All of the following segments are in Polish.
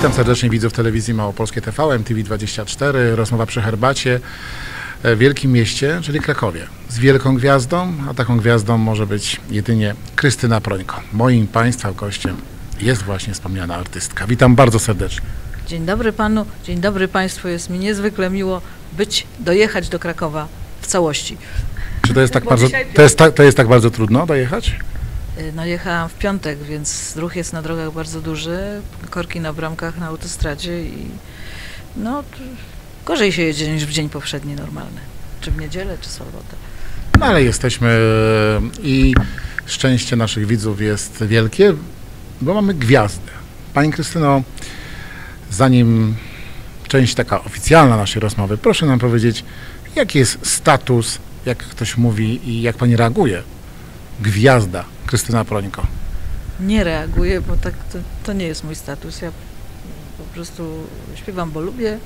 Witam serdecznie widzów telewizji Małopolskie TV, MTV24, rozmowa przy herbacie w wielkim mieście, czyli Krakowie. Z wielką gwiazdą, a taką gwiazdą może być jedynie Krystyna Prońko. Moim Państwa gościem jest właśnie wspomniana artystka. Witam bardzo serdecznie. Dzień dobry Panu, dzień dobry Państwu. Jest mi niezwykle miło dojechać do Krakowa w całości. Czy to jest tak bardzo, to jest tak bardzo trudno dojechać? No jechałam w piątek, więc ruch jest na drogach bardzo duży, korki na bramkach na autostradzie i no gorzej się jedzie niż w dzień powszedni normalny, czy w niedzielę, czy sobotę. No ale jesteśmy i szczęście naszych widzów jest wielkie, bo mamy gwiazdę. Pani Krystyno, zanim część taka oficjalna naszej rozmowy, proszę nam powiedzieć, jaki jest status, jak ktoś mówi i jak Pani reaguje? Gwiazda Krystyna Prońko. Nie reaguję, bo tak to nie jest mój status. Ja po prostu śpiewam, bo lubię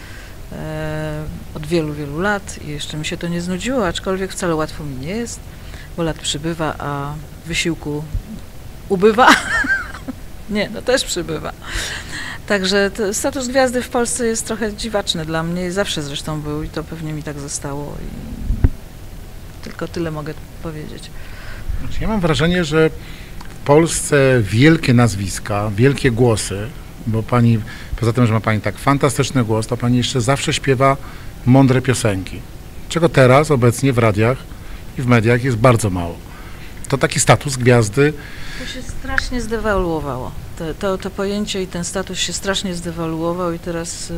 od wielu, wielu lat i jeszcze mi się to nie znudziło, aczkolwiek wcale łatwo mi nie jest, bo lat przybywa, a wysiłku ubywa. Nie, no też przybywa. Także status gwiazdy w Polsce jest trochę dziwaczny dla mnie, zawsze zresztą był i to pewnie mi tak zostało i tylko tyle mogę powiedzieć. Ja mam wrażenie, że w Polsce wielkie nazwiska, wielkie głosy, bo Pani, poza tym, że ma Pani tak fantastyczny głos, to Pani jeszcze zawsze śpiewa mądre piosenki, czego teraz obecnie w radiach i w mediach jest bardzo mało. To taki status gwiazdy. To się strasznie zdewaluowało. To pojęcie i ten status się strasznie zdewaluował i teraz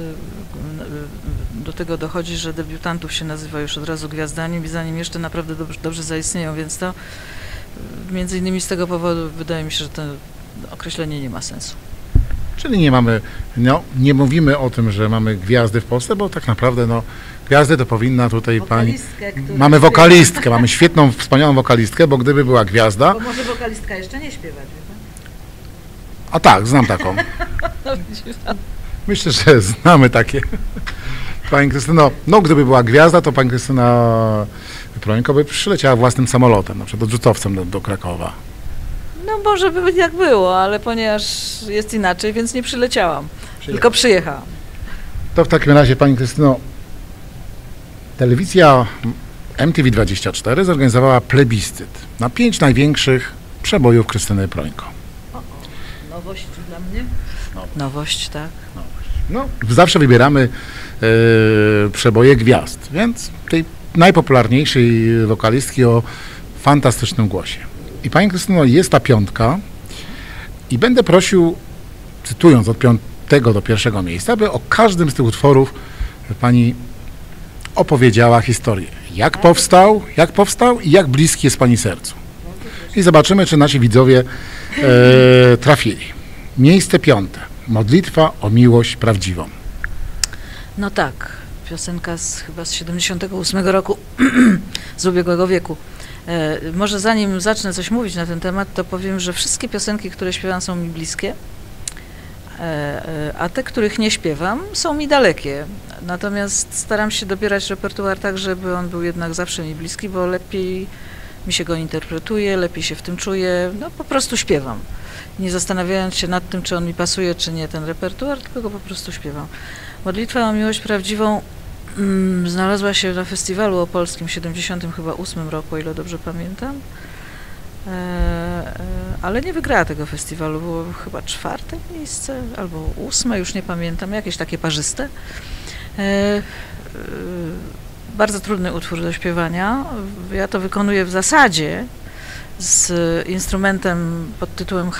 do tego dochodzi, że debiutantów się nazywa już od razu gwiazdami, zanim jeszcze naprawdę dobrze zaistnieją, więc to między innymi z tego powodu wydaje mi się, że to określenie nie ma sensu. Czyli nie mamy, no, nie mówimy o tym, że mamy gwiazdy w Polsce, bo tak naprawdę no, gwiazdy to powinna tutaj Pani... Mamy wokalistkę, mamy świetną, wspaniałą wokalistkę, bo gdyby była gwiazda... Bo może wokalistka jeszcze nie śpiewać, wie Pan? A tak, znam taką. Myślę, że znamy takie. Pani Krystyno, no gdyby była gwiazda, to Pani Krystyna Prońko by przyleciała własnym samolotem, na przykład odrzutowcem do Krakowa. No może by jak było, ale ponieważ jest inaczej, więc nie przyleciałam, tylko przyjechałam. To w takim razie, Pani Krystyno, telewizja MTV24 zorganizowała plebiscyt na 5 największych przebojów Krystyny Prońko. Nowość dla mnie? Nowość, tak. No, zawsze wybieramy przeboje gwiazd, więc tej najpopularniejszej wokalistki o fantastycznym głosie. I Pani Krystyno, jest ta piątka i będę prosił, cytując od 5. do 1. miejsca, aby o każdym z tych utworów Pani opowiedziała historię. Jak powstał i jak bliski jest Pani sercu. I zobaczymy, czy nasi widzowie trafili. Miejsce 5. Modlitwa o miłość prawdziwą. No tak, piosenka chyba z 78 roku, z ubiegłego wieku. Może zanim zacznę coś mówić na ten temat, to powiem, że wszystkie piosenki, które śpiewam, są mi bliskie, a te, których nie śpiewam, są mi dalekie. Natomiast staram się dobierać repertuar tak, żeby on był jednak zawsze mi bliski, bo lepiej mi się go interpretuje, lepiej się w tym czuję, no po prostu śpiewam. Nie zastanawiając się nad tym, czy on mi pasuje, czy nie ten repertuar, tylko go po prostu śpiewam. Modlitwa o miłość prawdziwą znalazła się na festiwalu opolskim w 78 roku, o ile dobrze pamiętam, ale nie wygrała tego festiwalu, było chyba 4. miejsce, albo 8, już nie pamiętam, jakieś takie parzyste. Bardzo trudny utwór do śpiewania. Ja to wykonuję w zasadzie z instrumentem pod tytułem,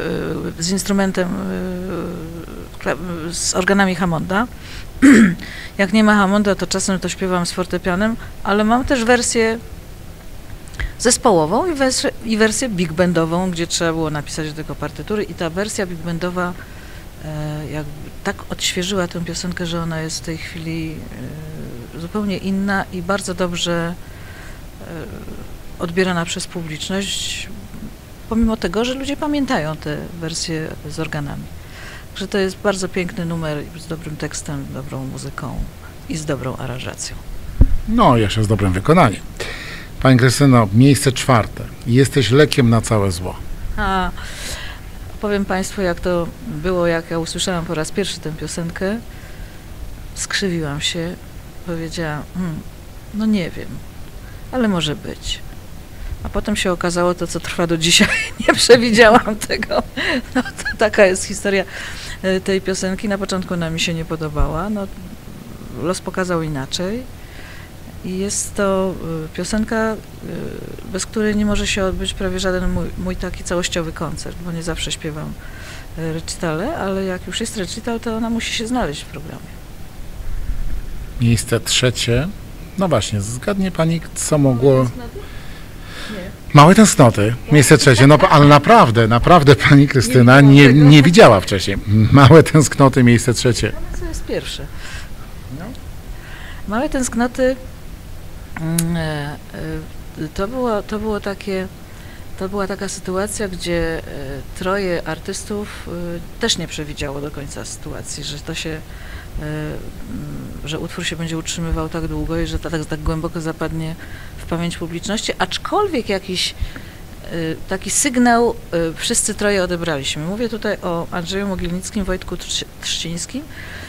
z organami Hammonda. Jak nie ma Hammonda, to czasem to śpiewam z fortepianem, ale mam też wersję zespołową i wersję big bandową, gdzie trzeba było napisać do tego partytury i ta wersja big bandowa jakby tak odświeżyła tę piosenkę, że ona jest w tej chwili zupełnie inna i bardzo dobrze odbierana przez publiczność, pomimo tego, że ludzie pamiętają te wersje z organami. Także to jest bardzo piękny numer z dobrym tekstem, dobrą muzyką i z dobrą aranżacją. No, jeszcze z dobrym wykonaniem. Pani Krystyno, miejsce 4. Jesteś lekiem na całe zło. powiem Państwu, jak to było, jak ja usłyszałam po raz pierwszy tę piosenkę, skrzywiłam się, powiedziałam, no nie wiem, ale może być. A potem się okazało to, co trwa do dzisiaj. Nie przewidziałam tego. No, to taka jest historia tej piosenki. Na początku ona mi się nie podobała. No, los pokazał inaczej. I jest to piosenka, bez której nie może się odbyć prawie żaden mój taki całościowy koncert, bo nie zawsze śpiewam recitale, ale jak już jest recital, to ona musi się znaleźć w programie. Miejsce trzecie. No właśnie, zgadnie pani, co mogło... Nie. Małe tęsknoty, miejsce trzecie, no ale naprawdę pani Krystyna nie widziała wcześniej. Małe tęsknoty, miejsce trzecie. Ale co jest pierwsze? No. Małe tęsknoty to była taka sytuacja, gdzie troje artystów też nie przewidziało do końca sytuacji, że to się, że utwór się będzie utrzymywał tak długo i że tak głęboko zapadnie w pamięć publiczności, aczkolwiek jakiś taki sygnał wszyscy troje odebraliśmy. Mówię tutaj o Andrzeju Mogilnickim, Wojtku Trzcińskim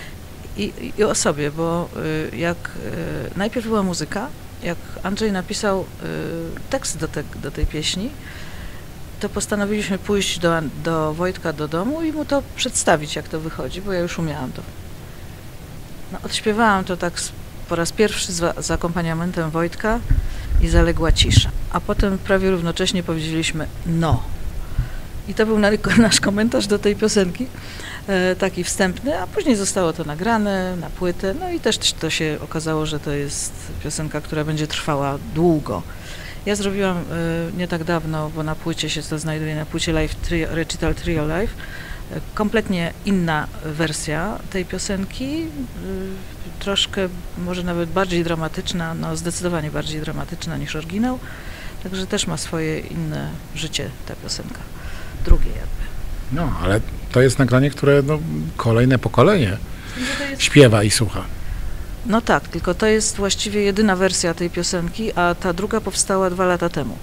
i o sobie, bo jak najpierw była muzyka, jak Andrzej napisał tekst do tej pieśni, to postanowiliśmy pójść do Wojtka do domu i mu to przedstawić, jak to wychodzi, bo ja już umiałam to. No, odśpiewałam to tak po raz pierwszy z akompaniamentem Wojtka i zaległa cisza. A potem prawie równocześnie powiedzieliśmy no. I to był nasz komentarz do tej piosenki, taki wstępny, a później zostało to nagrane na płytę, no i też to się okazało, że to jest piosenka, która będzie trwała długo. Ja zrobiłam nie tak dawno, bo na płycie się to znajduje, na płycie live Recital Trio Live, kompletnie inna wersja tej piosenki, troszkę może nawet bardziej dramatyczna, no zdecydowanie bardziej dramatyczna niż oryginał, także też ma swoje inne życie ta piosenka, drugie jakby. No, ale to jest nagranie, które no, kolejne pokolenie śpiewa i słucha. No tak, tylko to jest właściwie jedyna wersja tej piosenki, a ta druga powstała 2 lata temu.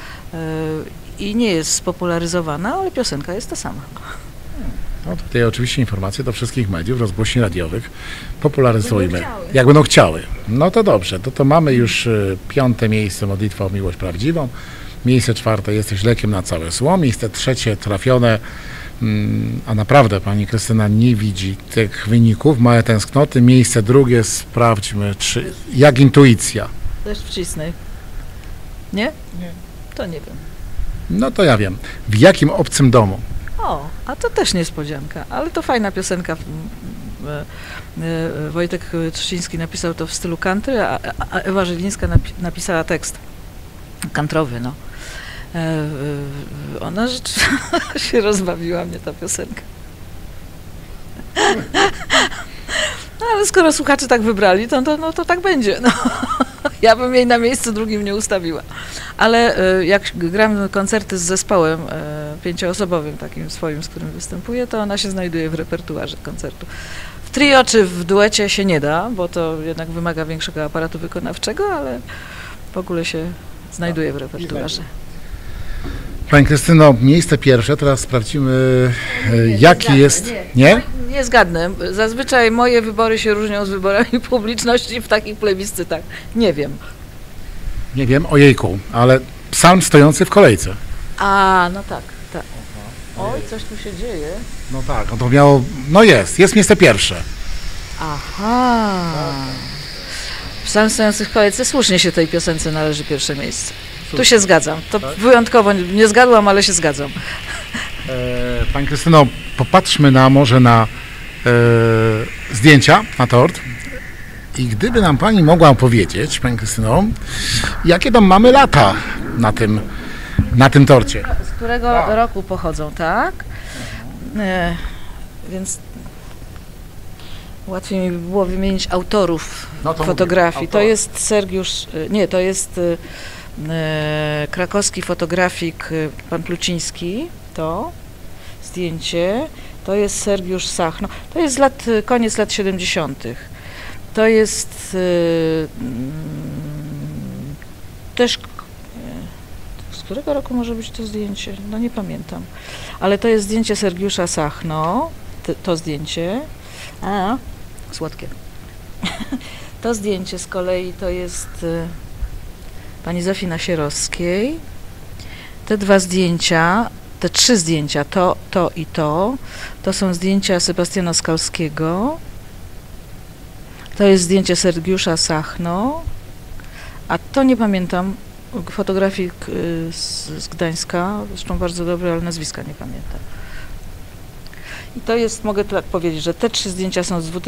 I nie jest spopularyzowana, ale piosenka jest ta sama. No tutaj oczywiście informacje do wszystkich mediów, rozgłośni radiowych. Popularyzujmy, jak będą chciały. No to dobrze, to mamy już 5. miejsce, Modlitwa o miłość prawdziwą. Miejsce 4, Jesteś lekiem na całe zło. Miejsce 3, Trafione. A naprawdę pani Krystyna nie widzi tych wyników. Małe tęsknoty. Miejsce 2, sprawdźmy, czy jak intuicja. Też wcisnę. Nie? Nie. To nie wiem. No to ja wiem. W jakim obcym domu? O, a to też niespodzianka, ale to fajna piosenka. Wojtek Trzciński napisał to w stylu country, a Ewa Żylińska napisała tekst kantrowy, no. Ona się rozbawiła mnie ta piosenka. No ale skoro słuchacze tak wybrali, to tak będzie. No. Ja bym jej na miejscu drugim nie ustawiła. Ale jak gram koncerty z zespołem 5-osobowym, takim swoim, z którym występuję, to ona się znajduje w repertuarze koncertu. W trio czy w duecie się nie da, bo to jednak wymaga większego aparatu wykonawczego, ale w ogóle się znajduje w repertuarze. Pani Krystyno, miejsce 1, teraz sprawdzimy, jaki jest... Nie? Nie zgadnę. Zazwyczaj moje wybory się różnią z wyborami publiczności w takich plebiscytach. Nie wiem. Nie wiem, ojejku, ale psalm stojący w kolejce. A, no tak, tak. Oj, coś tu się dzieje. No tak, no to miało... No jest miejsce 1. Aha. Psalm stojący w kolejce, słusznie się tej piosence należy pierwsze miejsce. Tu się zgadzam. To wyjątkowo nie zgadłam, ale się zgadzam. Pani Krystyno, popatrzmy może na zdjęcia, na tort. I gdyby nam pani mogła powiedzieć, pani Krystyno, jakie tam mamy lata na tym torcie? Z którego roku pochodzą, tak? Więc łatwiej mi by było wymienić autorów fotografii. To jest Sergiusz, nie, to jest krakowski fotografik pan Pluciński, to zdjęcie, to jest Sergiusz Sachno, to jest koniec lat 70. To jest też którego roku może być to zdjęcie? No nie pamiętam. Ale to jest zdjęcie Sergiusza Sachno, to zdjęcie. A, słodkie. To zdjęcie z kolei to jest pani Zofii Nasierowskiej. Te dwa zdjęcia, te trzy zdjęcia, to i to są zdjęcia Sebastiana Skalskiego. To jest zdjęcie Sergiusza Sachno, a to nie pamiętam, fotografik z Gdańska, zresztą bardzo dobry, ale nazwiska nie pamiętam. I to jest, mogę tak powiedzieć, że te trzy zdjęcia są z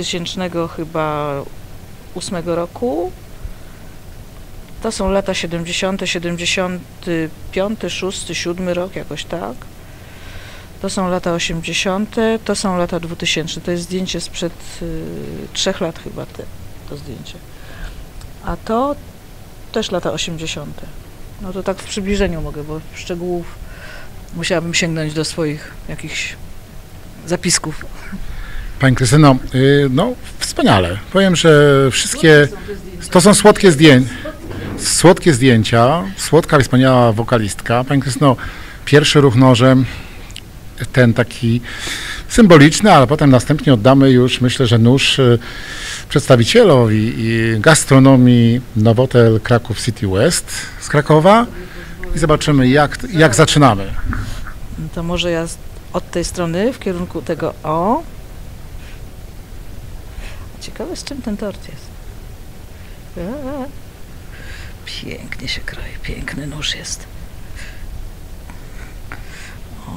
2008 roku. To są lata 70., 75., 6., 7 rok, jakoś tak. To są lata 80., to są lata 2000. To jest zdjęcie sprzed 3 lat chyba, to zdjęcie. A to też lata 80. No to tak w przybliżeniu mogę, bo szczegółów musiałabym sięgnąć do swoich jakichś zapisków. Pani Krystyno, no wspaniale. Powiem, że wszystkie, to są słodkie zdjęcia. Słodkie zdjęcia, słodka i wspaniała wokalistka. Pani Krystyno, pierwszy ruch nożem, ten taki symboliczny, ale potem następnie oddamy już, myślę, że nóż przedstawicielowi gastronomii Nowotel Kraków City West z Krakowa i zobaczymy, jak zaczynamy. No to może ja od tej strony w kierunku tego o. Ciekawe, z czym ten tort jest. Pięknie się kroi, piękny nóż jest. O.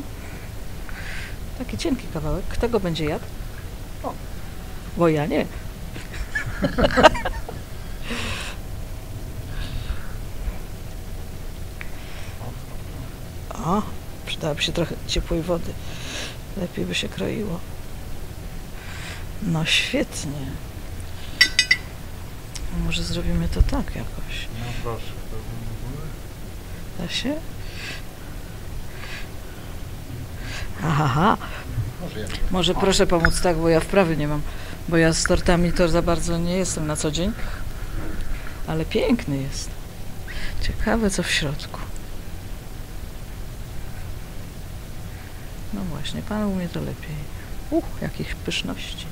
Taki cienki kawałek. Kto go będzie jadł? O. Bo ja nie. O, przydałoby się trochę ciepłej wody. Lepiej by się kroiło. No świetnie. Może zrobimy to tak jakoś. No proszę. Da się? Aha. Może proszę pomóc tak, bo ja wprawy nie mam. Bo ja z tortami to za bardzo nie jestem na co dzień. Ale piękny jest. Ciekawe co w środku. No właśnie, pan umie to lepiej. Jakich pyszności.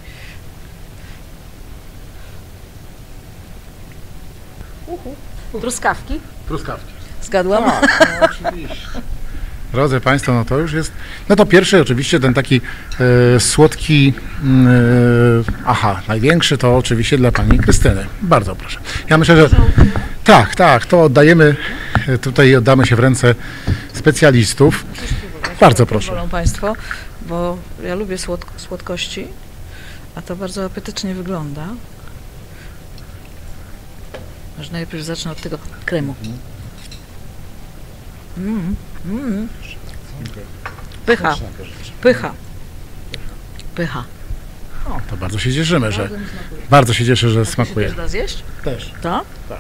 Truskawki? Truskawki. Zgadłam? Tak, no, oczywiście. Drodzy Państwo, no to już jest, no to pierwszy oczywiście ten taki słodki, największy to oczywiście dla Pani Krystyny. Bardzo proszę. Ja myślę, że tak, to oddajemy, tutaj oddamy się w ręce specjalistów. Bardzo proszę. Wolą Państwo, bo ja lubię słodkości, a to bardzo apetycznie wygląda. Może najpierw zacznę od tego kremu. Pycha. O, to bardzo się cieszymy, że bardzo się cieszę, że smakuje. Też da zjeść? Też. Tak? Tak.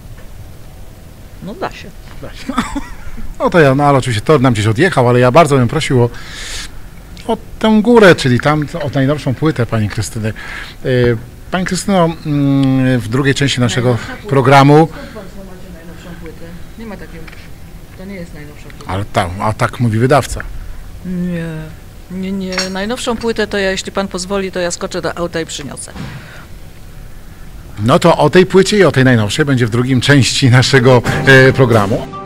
No da się. No to ja, no ale oczywiście tor nam gdzieś odjechał, ale ja bardzo bym prosił o tę górę, czyli tam o najnowszą płytę Pani Krystyny. Pani Krystyno, w drugiej części naszego programu. Najnowszą płytę. Nie ma takiej. To nie jest najnowsza płyta. Ale tak mówi wydawca. Nie. Najnowszą płytę to ja, jeśli pan pozwoli, to ja skoczę do auta i przyniosę. No to o tej płycie i o tej najnowszej będzie w drugim części naszego programu.